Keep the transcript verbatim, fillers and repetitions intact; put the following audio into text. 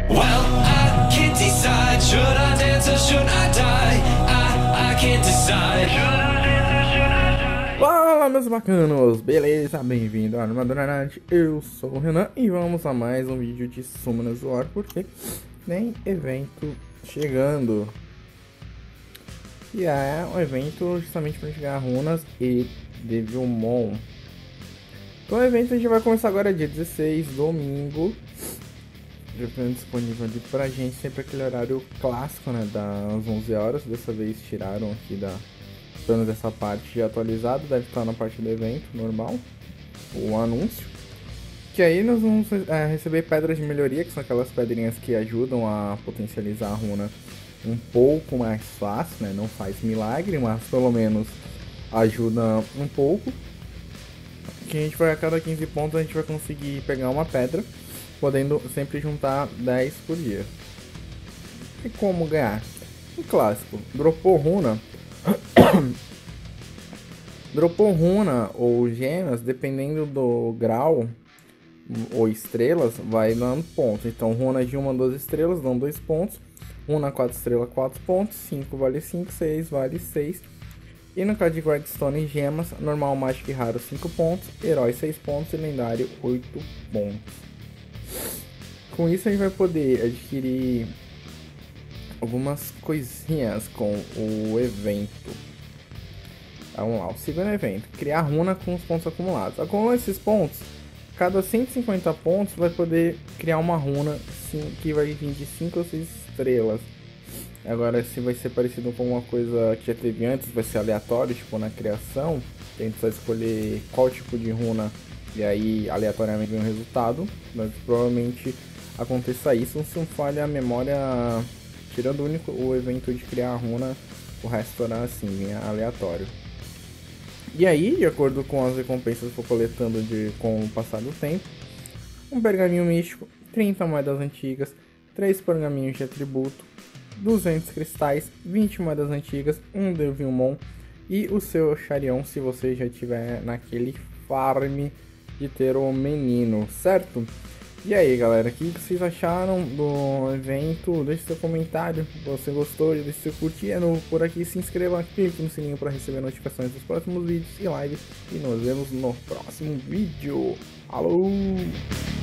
Well, I can't decide. Should I dance or should I die? I, I can't decide. Should I dance or should I die? Fala, meus bacanos, beleza? Bem-vindo à Armadura Night. Eu sou o Renan e vamos a mais um vídeo de Summoners War, porque tem evento chegando. E é um evento justamente para chegar runas e Devilmon. Então o evento a gente vai começar agora dia dezesseis, domingo. Já tem disponível ali pra gente, sempre aquele horário clássico, né, das onze horas. Dessa vez tiraram aqui da pelo menos essa parte de atualizado, deve estar na parte do evento normal, o anúncio. Que aí nós vamos é, receber pedras de melhoria, que são aquelas pedrinhas que ajudam a potencializar a runa um pouco mais fácil, né? Não faz milagre, mas pelo menos ajuda um pouco. Que a gente vai, a cada quinze pontos a gente vai conseguir pegar uma pedra, podendo sempre juntar dez por dia. E como ganhar? Um clássico, dropou runa. Dropou runa ou gemas, dependendo do grau ou estrelas, vai dando pontos. Então runa de uma a duas estrelas dão dois pontos, runa quatro estrelas quatro pontos, cinco vale cinco, seis vale seis. E no caso de Redstone e gemas, normal, mágico e raro cinco pontos, herói seis pontos e lendário oito pontos. Com isso a gente vai poder adquirir algumas coisinhas com o evento. Vamos lá, o segundo evento, criar runa com os pontos acumulados. Acumulando esses pontos, cada cento e cinquenta pontos vai poder criar uma runa que vai vir de cinco ou seis estrelas. Agora, se vai ser parecido com uma coisa que já teve antes, vai ser aleatório, tipo na criação, a gente só escolher qual tipo de runa e aí aleatoriamente vem um resultado. Mas provavelmente aconteça isso, se não falha a memória, tirando o único o evento de criar a runa, o resto era assim, aleatório. E aí, de acordo com as recompensas que for coletando de, com o passar do tempo, um pergaminho místico, trinta moedas antigas, três pergaminhos de atributo, duzentos cristais, vinte moedas antigas, um Devilmon e o seu Charion, se você já tiver naquele farm de ter o menino, certo? E aí, galera, o que vocês acharam do evento? Deixe seu comentário, se você gostou, deixe seu curtir, é novo por aqui, se inscreva, clique no sininho para receber notificações dos próximos vídeos e lives, e nos vemos no próximo vídeo. Alô!